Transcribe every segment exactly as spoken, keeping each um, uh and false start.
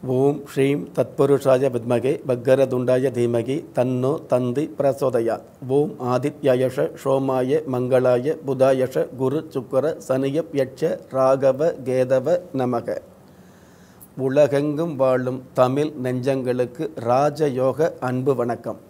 ஓம் ஸ்ரீம் தத்புருஷாய வித்மகே பக்கரதுண்டாய தீமகி தன்னோ தந்தி பிரசோதயாத். ஓம் ஆதித்யாயஷ சோமாய மங்களாய புதாயஷ குரு சுக்கர சனியப் யட்ச ராகவ கேதவ நமக. உலகெங்கும் வாழும் தமிழ் நெஞ்சங்களுக்கு ராஜயோக அன்பு வணக்கம்.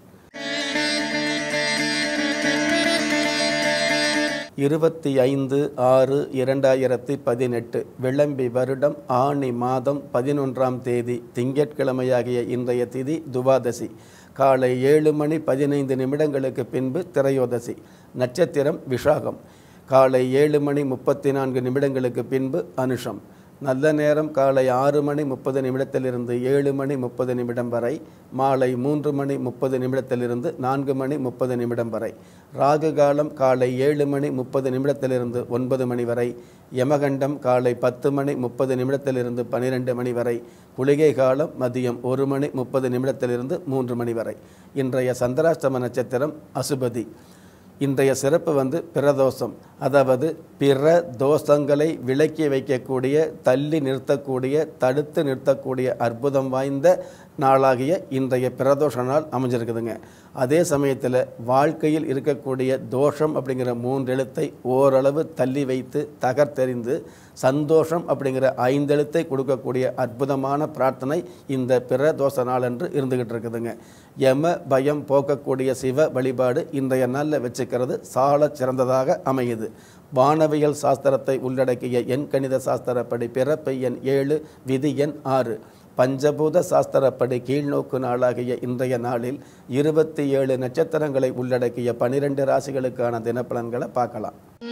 இருபத்தி ஐந்து ஆறு இரண்டாயிரத்தி பதினெட்டு விளம்பி வருடம் ஆணி மாதம் பதினொன்றாம் தேதி திங்கட்கிழமையாகிய இன்றைய திதி துவாதசி. காலை ஏழு மணி பதினைந்து நிமிடங்களுக்கு பின்பு திரையோதசி. நட்சத்திரம் விஷாகம். காலை ஏழு மணி முப்பத்தி நான்கு நிமிடங்களுக்கு பின்பு அனுஷம். நல்ல நேரம் காலை ஆறு மணி முப்பது நிமிடத்திலிருந்து ஏழு மணி முப்பது நிமிடம் வரை. மாலை மூன்று மணி முப்பது நிமிடத்திலிருந்து நான்கு மணி முப்பது நிமிடம் வரை. ராகு காலம் காலை ஏழு மணி முப்பது நிமிடத்திலிருந்து ஒன்பது மணி வரை. யமகண்டம் காலை பத்து மணி முப்பது நிமிடத்திலிருந்து பன்னிரெண்டு மணி வரை. குளிகை காலம் மதியம் ஒரு மணி முப்பது நிமிடத்திலிருந்து மூன்று மணி வரை. இன்றைய சந்திராஷ்டம நட்சத்திரம் அசுபதி. இன்றைய சிறப்பு வந்து பிரதோஷம், அதாவது பிற தோஷங்களை விலக்கி வைக்கக்கூடிய, தள்ளி நிறுத்தக்கூடிய, தடுத்து நிறுத்தக்கூடிய அற்புதம் வாய்ந்த நாளாகிய இன்றைய பிரதோஷ நாள் அமைஞ்சிருக்குதுங்க. அதே சமயத்தில் வாழ்க்கையில் இருக்கக்கூடிய தோஷம் அப்படிங்கிற மூன்றெழுத்தை ஓரளவு தள்ளி வைத்து தகர்த்தெறிந்து சந்தோஷம் அப்படிங்கிற ஐந்தெழுத்தை கொடுக்கக்கூடிய அற்புதமான பிரார்த்தனை இந்த பிரதோஷ நாள் என்று இருந்துகிட்டு இருக்குதுங்க. யம பயம் போக்கக்கூடிய சிவ வழிபாடு இன்றைய நாளில் வச்சுக்கிறது சால சிறந்ததாக அமையுது. வானவியல் சாஸ்திரத்தை உள்ளடக்கிய எண் கணித சாஸ்திரப்படி பிறப்பு எண் ஏழு, விதி எண் ஆறு. பஞ்சபூத சாஸ்திரப்படி கீழ்நோக்கு நாளாகிய இன்றைய நாளில் இருபத்தி ஏழு நட்சத்திரங்களை உள்ளடக்கிய பனிரெண்டு ராசிகளுக்கான தினப்பலன்களை பார்க்கலாம்.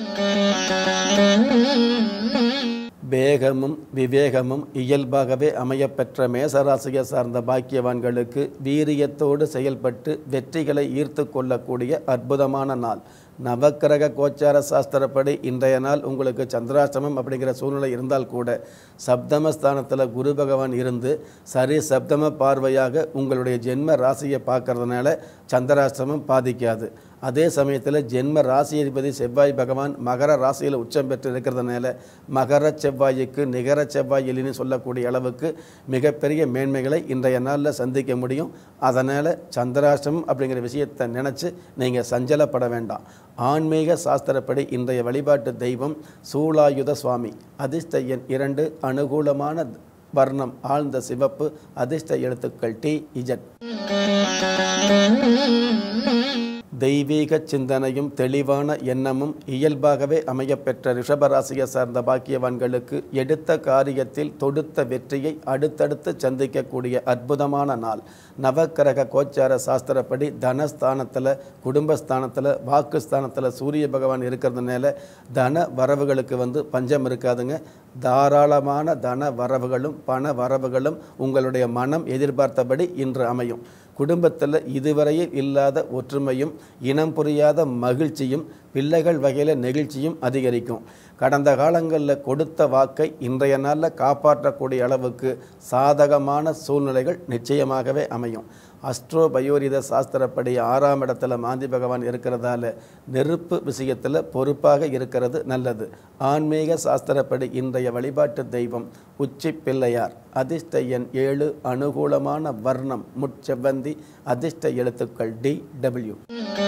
வேகமும் விவேகமும் இயல்பாகவே அமையப்பெற்ற மேசராசியை சார்ந்த பாக்கியவான்களுக்கு வீரியத்தோடு செயல்பட்டு வெற்றிகளை ஈர்த்து கொள்ளக்கூடிய அற்புதமான நாள். நவக்கிரக கோச்சார சாஸ்திரப்படி இன்றைய நாள் உங்களுக்கு சந்திராஷ்டமம் அப்படிங்கிற சூழ்நிலை இருந்தால் கூட சப்தமஸ்தானத்தில் குரு பகவான் இருந்து சரி சப்தம பார்வையாக உங்களுடைய ஜென்ம ராசியை பார்க்கறதுனால சந்திராஷ்டமம் பாதிக்காது. அதே சமயத்தில் ஜென்ம ராசியதிபதி செவ்வாய் பகவான் மகர ராசியில் உச்சம் பெற்று இருக்கிறதுனால மகர செவ்வாய்க்கு நிகர செவ்வாய் இல்லைன்னு சொல்லக்கூடிய அளவுக்கு மிகப்பெரிய மேன்மைகளை இன்றைய நாளில் சந்திக்க முடியும். அதனால் சந்திராஷ்டமம் அப்படிங்கிற விஷயத்தை நினச்சி நீங்கள் சஞ்சலப்பட வேண்டாம். ஆன்மீக சாஸ்திரப்படி இன்றைய வழிபாட்டு தெய்வம் சூலாயுத சுவாமி. அதிர்ஷ்ட எண் இரண்டு. அனுகூலமான வர்ணம் ஆழ்ந்த சிவப்பு. அதிர்ஷ்ட எழுத்துக்கள் டி இஜட். தெய்வீக சிந்தனையும் தெளிவான எண்ணமும் இயல்பாகவே அமையப்பெற்ற ரிஷபராசியை சார்ந்த பாக்கியவான்களுக்கு எடுத்த காரியத்தில் தொடுத்த வெற்றியை அடுத்தடுத்து சந்திக்கக்கூடிய அற்புதமான நாள். நவக்கிரக கோச்சார சாஸ்திரப்படி தனஸ்தானத்தில், குடும்பஸ்தானத்தில், வாக்குஸ்தானத்தில் சூரிய பகவான் இருக்கிறதுனால தன வரவுகளுக்கு வந்து பஞ்சம் இருக்காதுங்க. தாராளமான தன வரவுகளும் பண வரவுகளும் உங்களுடைய மனம் எதிர்பார்த்தபடி இன்று அமையும். குடும்பத்தில் இதுவரையில் இல்லாத ஒற்றுமையும் இனம் புரியாத மகிழ்ச்சியும் பிள்ளைகள் வகையில் நெகிழ்ச்சியும் அதிகரிக்கும். கடந்த காலங்களில் கொடுத்த வாக்கை இன்றைய நாளில் காப்பாற்றக்கூடிய அளவுக்கு சாதகமான சூழ்நிலைகள் நிச்சயமாகவே அமையும். அஸ்ட்ரோ பயோரித சாஸ்திரப்படி ஆறாம் இடத்துல மாந்தி பகவான் இருக்கிறதால நெருப்பு விஷயத்தில் பொறுப்பாக இருக்கிறது நல்லது. ஆன்மீக சாஸ்திரப்படி இன்றைய வழிபாட்டு தெய்வம் உச்சி பிள்ளையார். அதிர்ஷ்ட எண் ஏழு. அனுகூலமான வர்ணம் முட்செவ்வந்தி. அதிர்ஷ்ட எழுத்துக்கள் டி டபிள்யூ.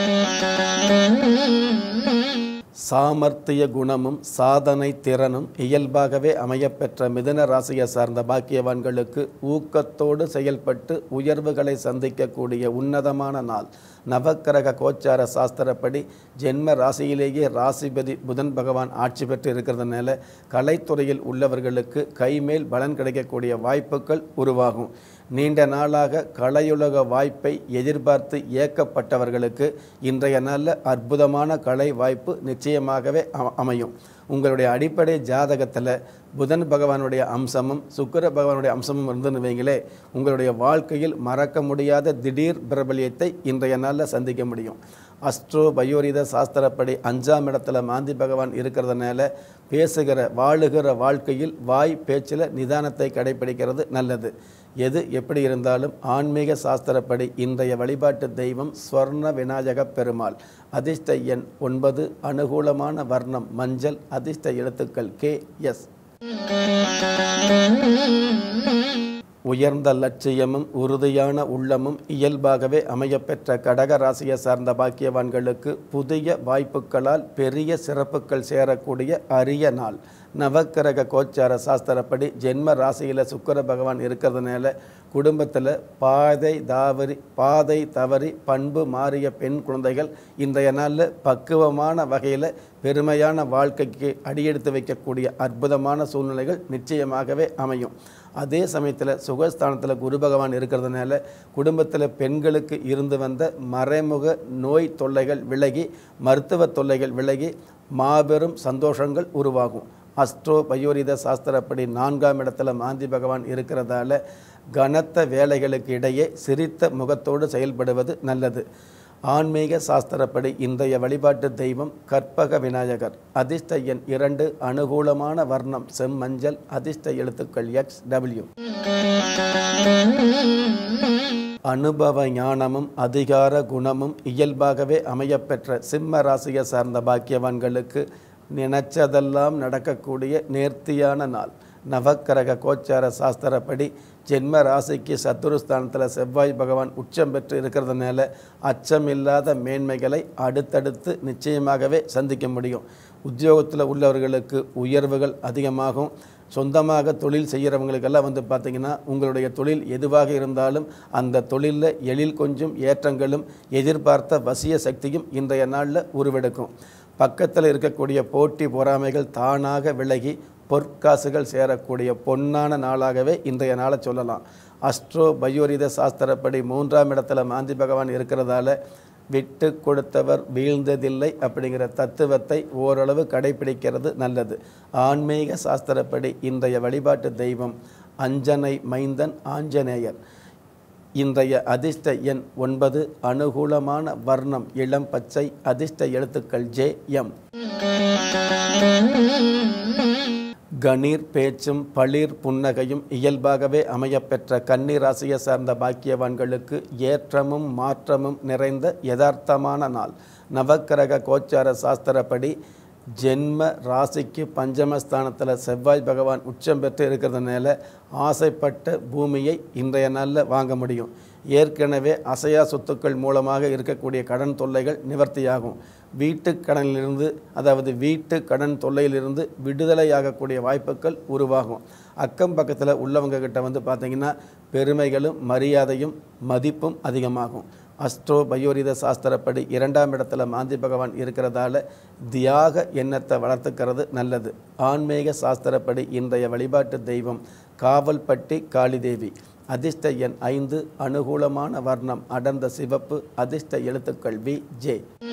சாமர்த்திய குணமும் சாதனை திறனும் இயல்பாகவே அமையப்பெற்ற மிதுன ராசியை சார்ந்த பாக்கியவான்களுக்கு ஊக்கத்தோடு செயல்பட்டு உயர்வுகளை சந்திக்கக்கூடிய உன்னதமான நாள். நவக்கிரக கோச்சார சாஸ்திரப்படி ஜென்ம ராசியிலேயே ராசிபதி புதன் பகவான் ஆட்சி பெற்று இருக்கிறதுனால கலைத்துறையில் உள்ளவர்களுக்கு கைமேல் பலன் கிடைக்கக்கூடிய வாய்ப்புகள் உருவாகும். நீண்ட நாளாக கலையுலக வாய்ப்பை எதிர்பார்த்து இயக்கப்பட்டவர்களுக்கு இன்றைய நாளில் அற்புதமான கலை வாய்ப்பு நிச்சயமாகவே அமையும். உங்களுடைய அடிப்படை ஜாதகத்தில் புதன் பகவானுடைய அம்சமும் சுக்கிர பகவானுடைய அம்சமும் இருந்துன்னு வைங்களே, உங்களுடைய வாழ்க்கையில் மறக்க முடியாத திடீர் பிரபல்யத்தை இன்றைய நாளில் சந்திக்க முடியும். அஸ்ட்ரோ பயோரித சாஸ்திரப்படி அஞ்சாம் இடத்துல மாந்தி பகவான் இருக்கிறதுனால பேசுகிற வாழுகிற வாழ்க்கையில் வாய் பேச்சில் நிதானத்தை கடைபிடிக்கிறது நல்லது. எது எப்படி இருந்தாலும் ஆன்மீக சாஸ்திரப்படி இன்றைய வழிபாட்டு தெய்வம் ஸ்வர்ண விநாயக பெருமாள். அதிர்ஷ்ட எண் ஒன்பது. அனுகூலமான வர்ணம் மஞ்சள். அதிர்ஷ்ட எழுத்துக்கள் கே எஸ். உயர்ந்த லட்சியமும் உறுதியான உள்ளமும் இயல்பாகவே அமையப்பெற்ற கடக ராசியை சார்ந்த பாக்கியவான்களுக்கு புதிய வாய்ப்புகளால் பெரிய சிறப்புகள் சேரக்கூடிய அரிய நாள். நவக்கிரக கோச்சார சாஸ்திரப்படி ஜென்ம ராசியில் சுக்கிர பகவான் இருக்கிறதுனால குடும்பத்தில் பாதை தாவரி பாதை தவறி பண்பு மாறிய பெண் குழந்தைகள் இன்றைய நாளில் பக்குவமான வகையில் பெருமையான வாழ்க்கைக்கு அடியெடுத்து வைக்கக்கூடிய அற்புதமான சூழ்நிலைகள் நிச்சயமாகவே அமையும். அதே சமயத்தில் சுகஸ்தானத்தில் குரு பகவான் இருக்கிறதுனால குடும்பத்தில் பெண்களுக்கு இருந்து வந்த மறைமுக நோய் தொல்லைகள் விலகி மருத்துவ தொல்லைகள் விலகி மாபெரும் சந்தோஷங்கள் உருவாகும். அஸ்ட்ரோ பயோரித சாஸ்திரப்படி நான்காம் இடத்துல மாந்தி பகவான் இருக்கிறதால கனத்த வேலைகளுக்கு இடையே சிரித்த முகத்தோடு செயல்படுவது நல்லது. ஆன்மீக சாஸ்திரப்படி இன்றைய வழிபாட்டு தெய்வம் கற்பக விநாயகர். அதிர்ஷ்ட எண் இரண்டு, அனுகூலமான வர்ணம் செம்மஞ்சள், அதிர்ஷ்ட எழுத்துக்கள் எக்ஸ் டபிள்யூ. அனுபவ ஞானமும் அதிகார குணமும் இயல்பாகவே அமையப்பெற்ற சிம்ம ராசியை சார்ந்த பாக்கியவான்களுக்கு நினைச்சதெல்லாம் நடக்கக்கூடிய நேர்த்தியான நாள். நவக்கிரக கோச்சார சாஸ்திரப்படி ஜென்ம ராசிக்கு சத்துருஸ்தானத்தில் செவ்வாய் பகவான் உச்சம் பெற்று இருக்கிறதுனால அச்சமில்லாத மேன்மைகளை அடுத்தடுத்து நிச்சயமாகவே சந்திக்க முடியும். உத்தியோகத்தில் உள்ளவர்களுக்கு உயர்வுகள் அதிகமாகும். சொந்தமாக தொழில் செய்கிறவங்களுக்கெல்லாம் வந்து பார்த்திங்கன்னா உங்களுடைய தொழில் எதுவாக இருந்தாலும் அந்த தொழிலில் எழில் கொஞ்சம் ஏற்றங்களும் எதிர்பார்த்த வசிய சக்தியும் இன்றைய நாளில் உருவெடுக்கும். பக்கத்தில் இருக்கக்கூடிய போட்டி பொறாமைகள் தானாக விலகி பொற்காசுகள் சேரக்கூடிய பொன்னான நாளாகவே இன்றைய நாளை சொல்லலாம். அஸ்ட்ரோ பயோரித சாஸ்திரப்படி மூன்றாம் இடத்துல மாந்தி பகவான் இருக்கிறதால விட்டு கொடுத்தவர் வீழ்ந்ததில்லை அப்படிங்கிற தத்துவத்தை ஓரளவு கடைபிடிக்கிறது நல்லது. ஆன்மீக சாஸ்திரப்படி இன்றைய வழிபாட்டு தெய்வம் அஞ்சனை மைந்தன் ஆஞ்சநேயர். இன்றைய அதிர்ஷ்ட எண் ஒன்பது, அனுகூலமான வர்ணம் இளம் பச்சை, அதிர்ஷ்ட எழுத்துக்கள் ஜே எம். கணீர் பேச்சும் பளிர் புன்னகையும் இயல்பாகவே அமையப்பெற்ற கன்னி ராசியை சார்ந்த பாக்கியவான்களுக்கு ஏற்றமும் மாற்றமும் நிறைந்த யதார்த்தமான நாள். நவக்கிரக கோச்சார சாஸ்திரப்படி ஜென்ம ராசிக்கு பஞ்சமஸ்தானத்தில் செவ்வாய் பகவான் உச்சம் பெற்று இருக்கிறதுனால ஆசைப்பட்ட பூமியை இன்றைய நாளில் வாங்க முடியும். ஏற்கனவே அசையா சொத்துக்கள் மூலமாக இருக்கக்கூடிய கடன் தொல்லைகள் நிவர்த்தியாகும். வீட்டு கடனிலிருந்து அதாவது வீட்டு கடன் தொல்லையிலிருந்து விடுதலையாகக்கூடிய வாய்ப்புகள் உருவாகும். அக்கம் பக்கத்தில் உள்ளவங்க கிட்ட வந்து பார்த்திங்கன்னா பெருமைகளும் மரியாதையும் மதிப்பும் அதிகமாகும். அஸ்ட்ரோ பயோரித சாஸ்திரப்படி இரண்டாம் இடத்துல மாந்தி பகவான் இருக்கிறதால தியாக எண்ணத்தை வளர்த்துக்கிறது நல்லது. ஆன்மீக சாஸ்திரப்படி இன்றைய வழிபாட்டு தெய்வம் காவல்பட்டி காளிதேவி. அதிர்ஷ்ட எண் ஐந்து, அனுகூலமான வர்ணம் அடர்ந்த சிவப்பு, அதிர்ஷ்ட எழுத்துக்கள் வி ஜே.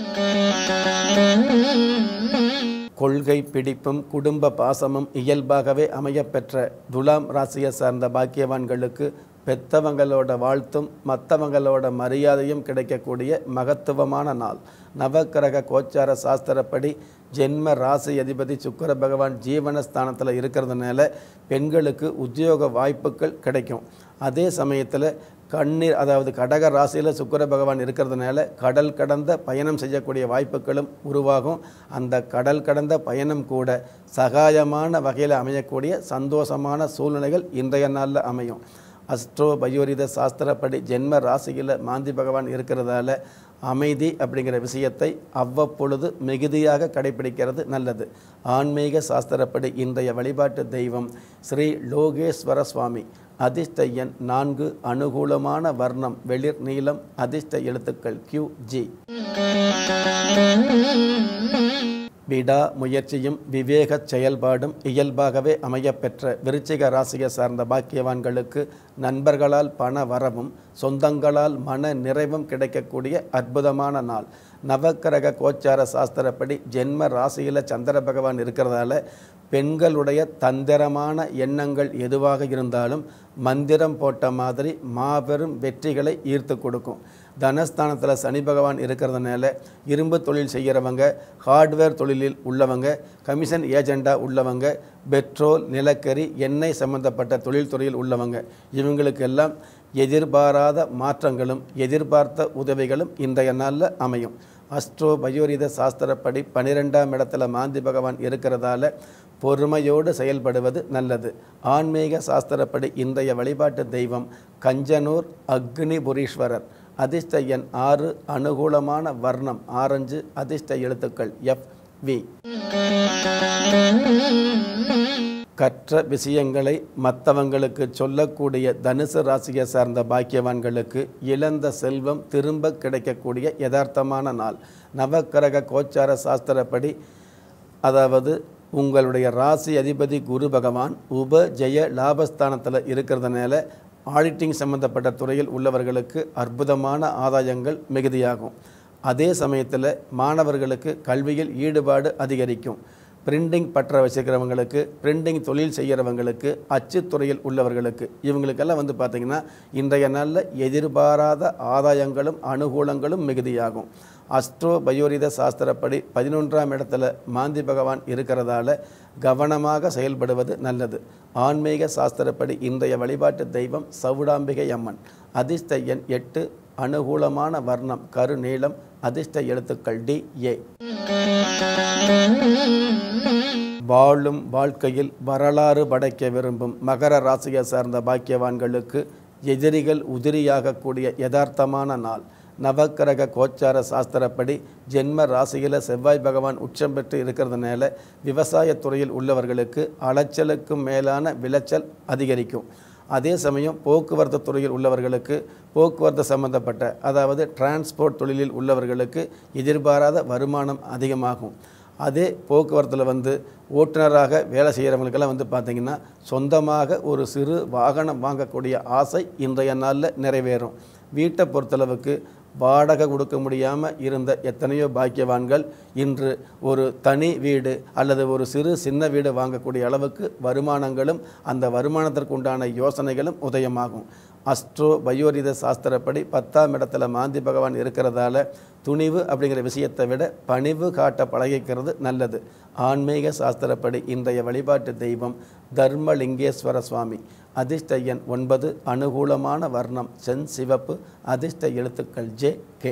கொள்கை பிடிப்பும் குடும்ப பாசமும் இயல்பாகவே அமையப்பெற்ற துலாம் ராசியை சார்ந்த பாக்கியவான்களுக்கு பெத்தவங்களோட வாழ்த்தும் மற்றவங்களோட மரியாதையும் கிடைக்கக்கூடிய மகத்துவமான நாள். நவக்கிரக கோச்சார சாஸ்திரப்படி ஜென்ம ராசி அதிபதி சுக்கிர பகவான் ஜீவனஸ்தானத்தில் இருக்கிறதுனால பெண்களுக்கு உத்தியோக வாய்ப்புகள் கிடைக்கும். அதே சமயத்தில் கண்ணீர் அதாவது கடக ராசியில் சுக்கிர பகவான் இருக்கிறதுனால கடல் கடந்த பயணம் செய்யக்கூடிய வாய்ப்புகளும் உருவாகும். அந்த கடல் கடந்த பயணம் கூட சகாயமான வகையில் அமையக்கூடிய சந்தோஷமான சூழ்நிலைகள் இன்றைய நாளில் அமையும். அஸ்ட்ரோ பயோரித சாஸ்திரப்படி ஜென்ம ராசியில் மாந்தி பகவான் இருக்கிறதால அமைதி அப்படிங்கிற விஷயத்தை அவ்வப்பொழுது மிகுதியாக கடைபிடிக்கிறது நல்லது. ஆன்மீக சாஸ்திரப்படி இன்றைய வழிபாட்டு தெய்வம் ஸ்ரீ லோகேஸ்வர சுவாமி. அதிர்ஷ்ட எண் நான்கு, அனுகூலமான வர்ணம் வெளிர் நீலம், அதிர்ஷ்ட எழுத்துக்கள் கியூ ஜி. விடா முயற்சியும் விவேக செயல்பாடும் இயல்பாகவே அமையப்பெற்ற விருச்சிக ராசியை சார்ந்த பாக்கியவான்களுக்கு நண்பர்களால் பண வரவும் சொந்தங்களால் மன நிறைவும் கிடைக்கக்கூடிய அற்புதமான நாள். நவக்கிரக கோச்சார சாஸ்திரப்படி ஜென்ம ராசியில் சந்திர பகவான் இருக்கிறதால பெண்களுடைய தந்திரமான எண்ணங்கள் எதுவாக இருந்தாலும் மந்திரம் போட்ட மாதிரி மாபெரும் வெற்றிகளை ஈர்த்து கொடுக்கும். தனஸ்தானத்தில் சனி பகவான் இருக்கிறதுனால இரும்பு தொழில் செய்கிறவங்க, ஹார்ட்வேர் தொழிலில் உள்ளவங்க, கமிஷன் ஏஜெண்டாக உள்ளவங்க, பெட்ரோல் நிலக்கரி எண்ணெய் சம்பந்தப்பட்ட தொழில்துறையில் உள்ளவங்க இவங்களுக்கெல்லாம் எதிர்பாராத மாற்றங்களும் எதிர்பார்த்த உதவிகளும் இன்றைய நாளில் அமையும். அஸ்ட்ரோ பயோரித சாஸ்திரப்படி பனிரெண்டாம் இடத்துல மாந்தி பகவான் இருக்கிறதால பொறுமையோடு செயல்படுவது நல்லது. ஆன்மீக சாஸ்திரப்படி இன்றைய வழிபாட்டு தெய்வம் கஞ்சனூர் அக்னிபுரீஸ்வரர். அதிர்ஷ்ட எண் ஆறு. அனுகூலமான வர்ணம் ஆரஞ்சு. அதிர்ஷ்ட எழுத்துக்கள் எஃப் வி. கற்ற விஷயங்களை மற்றவங்களுக்கு சொல்லக்கூடிய தனுசு ராசியை சார்ந்த பாக்கியவான்களுக்கு இழந்த செல்வம் திரும்ப கிடைக்கக்கூடிய யதார்த்தமான நாள். நவக்கிரக கோச்சார சாஸ்திரப்படி, அதாவது உங்களுடைய ராசி அதிபதி குரு பகவான் உப ஜெய லாபஸ்தானத்தில் இருக்கிறதுனால ஆடிட்டிங் சம்பந்தப்பட்ட துறையில் உள்ளவர்களுக்கு அற்புதமான ஆதாயங்கள் மிகுதியாகும். அதே சமயத்தில் மாணவர்களுக்கு கல்வியில் ஈடுபாடு அதிகரிக்கும். பிரிண்டிங் பற்ற வச்சுக்கிறவங்களுக்கு, பிரிண்டிங் தொழில் செய்கிறவங்களுக்கு, அச்சுத்துறையில் உள்ளவர்களுக்கு, இவங்களுக்கெல்லாம் வந்து பார்த்திங்கன்னா இன்றைய நாளில் எதிர்பாராத ஆதாயங்களும் அனுகூலங்களும் மிகுதியாகும். அஸ்ட்ரோ பயோரித சாஸ்திரப்படி பதினொன்றாம் இடத்துல மாந்தி பகவான் இருக்கிறதால கவனமாக செயல்படுவது நல்லது. ஆன்மீக சாஸ்திரப்படி இன்றைய வழிபாட்டு தெய்வம் சவுடாம்பிகை அம்மன். அதிர்ஷ்ட எண் எட்டு. அனுகூலமான வர்ணம் கருநீலம். அதிர்ஷ்ட எழுத்துக்கள் டி ஏ. வாழும் வாழ்க்கையில் வரலாறு படைக்க விரும்பும் மகர ராசியை சார்ந்த பாக்கியவான்களுக்கு எதிரிகள் உதிரியாகக்கூடிய யதார்த்தமான நாள். நவக்கிரக கோச்சார சாஸ்திரப்படி ஜென்ம ராசியில் செவ்வாய் பகவான் உச்சம் பெற்று இருக்கிறதுனால விவசாயத்துறையில் உள்ளவர்களுக்கு அலைச்சலுக்கும் மேலான விளைச்சல் அதிகரிக்கும். அதே சமயம் போக்குவரத்து துறையில் உள்ளவர்களுக்கு, போக்குவரத்து சம்பந்தப்பட்ட அதாவது டிரான்ஸ்போர்ட் தொழிலில் உள்ளவர்களுக்கு எதிர்பாராத வருமானம் அதிகமாகும். அதே போக்குவரத்தில் வந்து ஓட்டுநராக வேலை செய்கிறவங்களுக்கெல்லாம் வந்து பார்த்திங்கன்னா சொந்தமாக ஒரு சிறு வாகனம் வாங்கக்கூடிய ஆசை இன்றைய நாளில் நிறைவேறும். வீட்டை பொறுத்தளவுக்கு வாடகை கொடுக்க முடியாமல் இருந்த எத்தனையோ பாக்கியவான்கள் இன்று ஒரு தனி வீடு அல்லது ஒரு சிறு சின்ன வீடு வாங்கக்கூடிய அளவுக்கு வருமானங்களும் அந்த வருமானத்திற்கு உண்டான யோசனைகளும் உதயமாகும். அஸ்ட்ரோ பயோரித சாஸ்திரப்படி பத்தாம் இடத்துல மாந்தி பகவான் இருக்கிறதால துணிவு அப்படிங்கிற விஷயத்தை விட பணிவு காட்ட பழகிக்கிறது நல்லது. ஆன்மீக சாஸ்திரப்படி இன்றைய வழிபாட்டு தெய்வம் தர்மலிங்கேஸ்வர சுவாமி. அதிர்ஷ்ட எண் ஒன்பது. அனுகூலமான வர்ணம் சென் சிவப்பு. அதிர்ஷ்ட எழுத்துக்கள் ஜே கே.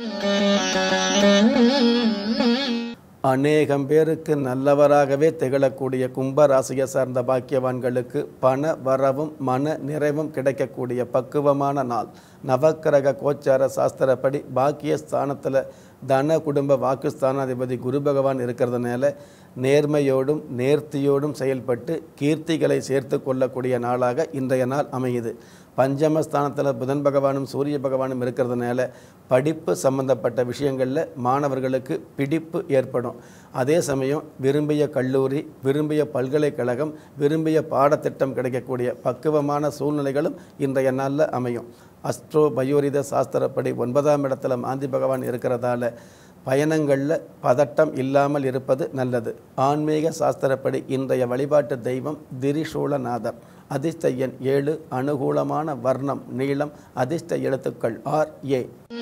அநேகம் பேருக்கு நல்லவராகவே திகழக்கூடிய கும்பராசியை சார்ந்த பாக்கியவான்களுக்கு பண வரவும் மன நிறைவும் கிடைக்கக்கூடிய பக்குவமான நாள். நவக்கிரக கோச்சார சாஸ்திரப்படி பாக்கிய ஸ்தானத்தில் தன குடும்ப வாக்குஸ்தானாதிபதி குரு பகவான் இருக்கிறதுனால நேர்மையோடும் நேர்த்தியோடும் செயல்பட்டு கீர்த்திகளை சேர்த்து கொள்ளக்கூடிய நாளாக இன்றைய நாள் அமையுது. பஞ்சமஸ்தானத்தில் புதன் பகவானும் சூரிய பகவானும் இருக்கிறதுனால படிப்பு சம்பந்தப்பட்ட விஷயங்களில் மாணவர்களுக்கு பிடிப்பு ஏற்படும். அதே சமயம் விரும்பிய கல்லூரி, விரும்பிய பல்கலைக்கழகம், விரும்பிய பாடத்திட்டம் கிடைக்கக்கூடிய பக்குவமான சூழ்நிலைகளும் இன்றைய நாளில் அமையும். அஸ்ட்ரோ பயோரித சாஸ்திரப்படி ஒன்பதாம் இடத்துல மாந்தி பகவான் இருக்கிறதால பயணங்களில் பதட்டம் இல்லாமல் இருப்பது நல்லது. ஆன்மீக சாஸ்திரப்படி இன்றைய வழிபாட்டு தெய்வம் திரிசூலநாதர். அதிர்ஷ்ட எண் ஏழு. அனுகூலமான வர்ணம் நீளம். அதிர்ஷ்ட எழுத்துக்கள் ஆர் ஏ.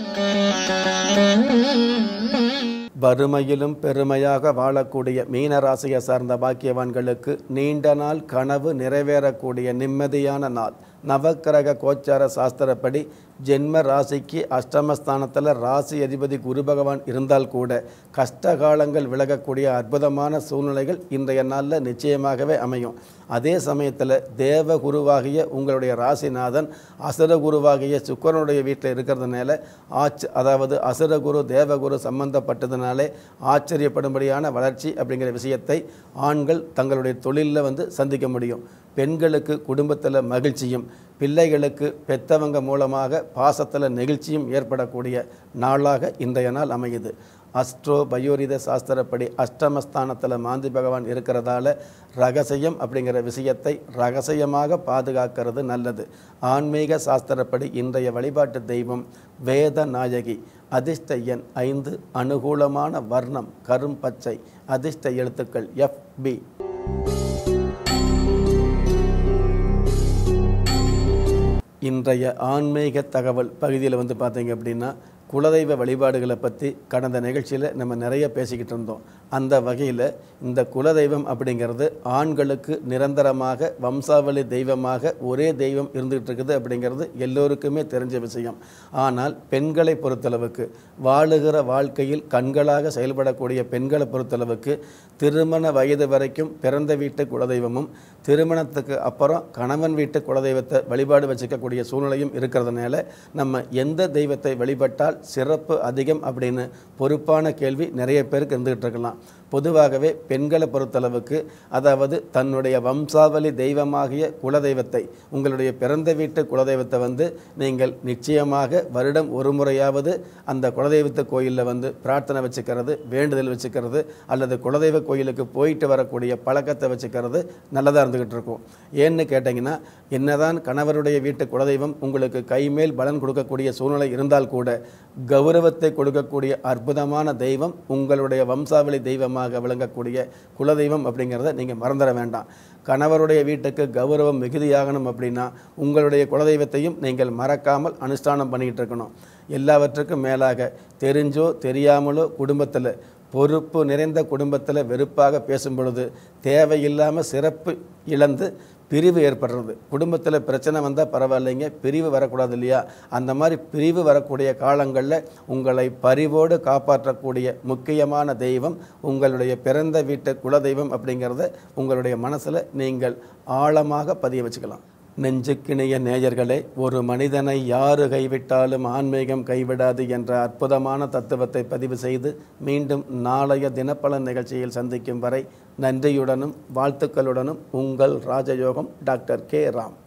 வறுமையிலும் பெருமையாக வாழக்கூடிய மீனராசியை சார்ந்த பாக்கியவான்களுக்கு நீண்ட நாள் கனவு நிறைவேறக்கூடிய நிம்மதியான நாள். நவக்கிரக கோச்சார சாஸ்திரப்படி ஜென்ம ராசிக்கு அஷ்டமஸ்தானத்தில் ராசி அதிபதி குரு பகவான் இருந்தால் கூட கஷ்டகாலங்கள் விலகக்கூடிய அற்புதமான சூழ்நிலைகள் இன்றைய நாளில் நிச்சயமாகவே அமையும். அதே சமயத்தில் தேவ குருவாகிய உங்களுடைய ராசிநாதன் அசுர குருவாகிய சுக்கிரனுடைய வீட்டில் இருக்கிறதுனால ஆச் அதாவது அசுரகுரு தேவகுரு சம்பந்தப்பட்டதுனாலே ஆச்சரியப்படும்படியான வளர்ச்சி அப்படிங்கிற விஷயத்தை ஆண்கள் தங்களுடைய தொழிலில் வந்து சந்திக்க முடியும். பெண்களுக்கு குடும்பத்தில் மகிழ்ச்சியும், பிள்ளைகளுக்கு பெத்தவங்க மூலமாக பாசத்தில் நெகிழ்ச்சியும் ஏற்படக்கூடிய நாளாக இன்றைய நாள் அமையுது. அஸ்ட்ரோ பயோரித சாஸ்திரப்படி அஷ்டமஸ்தானத்தில் மாந்தி பகவான் இருக்கிறதால ரகசியம் அப்படிங்கிற விஷயத்தை ரகசியமாக பாதுகாக்கிறது நல்லது. ஆன்மீக சாஸ்திரப்படி இன்றைய வழிபாட்டு தெய்வம் வேத நாயகி. அதிர்ஷ்ட எண் ஐந்து. அனுகூலமான வர்ணம் கரும் பச்சை. அதிர்ஷ்ட எழுத்துக்கள் எஃப் பி. இன்றைய ஆன்மீக தகவல் பகுதியில் வந்து பார்த்தீங்க அப்படின்னா குலதெய்வ வழிபாடுகளை பற்றி கடந்த நிகழ்ச்சியில் நம்ம நிறைய பேசிக்கிட்டு இருந்தோம். அந்த வகையில் இந்த குலதெய்வம் அப்படிங்கிறது ஆண்களுக்கு நிரந்தரமாக வம்சாவளி தெய்வமாக ஒரே தெய்வம் இருந்துகிட்டு இருக்குது அப்படிங்கிறது எல்லோருக்குமே தெரிஞ்ச விஷயம். ஆனால் பெண்களை பொறுத்தளவுக்கு வாழுகிற வாழ்க்கையில் கண்களாக செயல்படக்கூடிய பெண்களை பொறுத்தளவுக்கு திருமண வயது வரைக்கும் பிறந்த வீட்டு குலதெய்வமும் திருமணத்துக்கு அப்புறம் கணவன் வீட்டு குலதெய்வத்தை வழிபாடு வச்சுக்கக்கூடிய சூழ்நிலையும் இருக்கிறதுனால நம்ம எந்த தெய்வத்தை வழிபட்டால் சிறப்பு அதிகம் அப்படின்னு பொறுப்பான கேள்வி நிறைய பேருக்கு இருந்துகிட்டு இருக்கலாம். பொதுவாகவே பெண்களை பொறுத்தளவுக்கு அதாவது தன்னுடைய வம்சாவளி தெய்வமாகிய குலதெய்வத்தை உங்களுடைய பிறந்த வீட்டு குலதெய்வத்தை வந்து நீங்கள் நிச்சயமாக வருடம் ஒரு முறையாவது அந்த குலதெய்வத்து கோயிலில் வந்து பிரார்த்தனை வச்சுக்கிறது, வேண்டுதல் வச்சுக்கிறது அல்லது குலதெய்வ கோயிலுக்கு போயிட்டு வரக்கூடிய பழக்கத்தை வச்சுக்கிறது நல்லதாக இருந்துக்கிட்டு இருக்கும். ஏன்னு கேட்டிங்கன்னா, என்னதான் கணவருடைய வீட்டு குலதெய்வம் உங்களுக்கு கைமேல் பலன் கொடுக்கக்கூடிய சூழ்நிலை இருந்தால் கூட கௌரவத்தை கொடுக்கக்கூடிய அற்புதமான தெய்வம் உங்களுடைய வம்சாவளி தெய்வமாக விளங்கக்கூடிய குலதெய்வம் அப்படிங்கிறத நீங்கள் மறந்துட வேண்டாம். கணவருடைய வீட்டுக்கு கௌரவம் மிகுதியாகணும் அப்படின்னா உங்களுடைய குலதெய்வத்தையும் நீங்கள் மறக்காமல் அனுஷ்டானம் பண்ணிக்கிட்டு இருக்கணும். எல்லாவற்றுக்கும் மேலாக தெரிஞ்சோ தெரியாமலோ குடும்பத்தில் பொறுப்பு நிறைந்த குடும்பத்தில் வெறுப்பாக பேசும் பொழுது தேவையில்லாமல் சிறப்பு இழந்து பிரிவு ஏற்படுறது. குடும்பத்தில் பிரச்சனை வந்தால் பரவாயில்லைங்க, பிரிவு வரக்கூடாது இல்லையா? அந்த மாதிரி பிரிவு வரக்கூடிய காலங்களில் உங்களை பரிவோடு காப்பாற்றக்கூடிய முக்கியமான தெய்வம் உங்களுடைய பிறந்த வீட்டு குலதெய்வம் அப்படிங்கிறத உங்களுடைய மனசில் நீங்கள் ஆழமாக பதிய வச்சுக்கலாம். நெஞ்சுக்கிணைய நேயர்களே, ஒரு மனிதனை யாரு கைவிட்டாலும் ஆன்மீகம் கைவிடாது என்ற அற்புதமான தத்துவத்தை பதிவு செய்து மீண்டும் நாளைய தினப்பலன் நிகழ்ச்சியில் சந்திக்கும் வரை நன்றியுடனும் வாழ்த்துக்களுடனும் உங்கள் ராஜயோகம் டாக்டர் கே ராம்.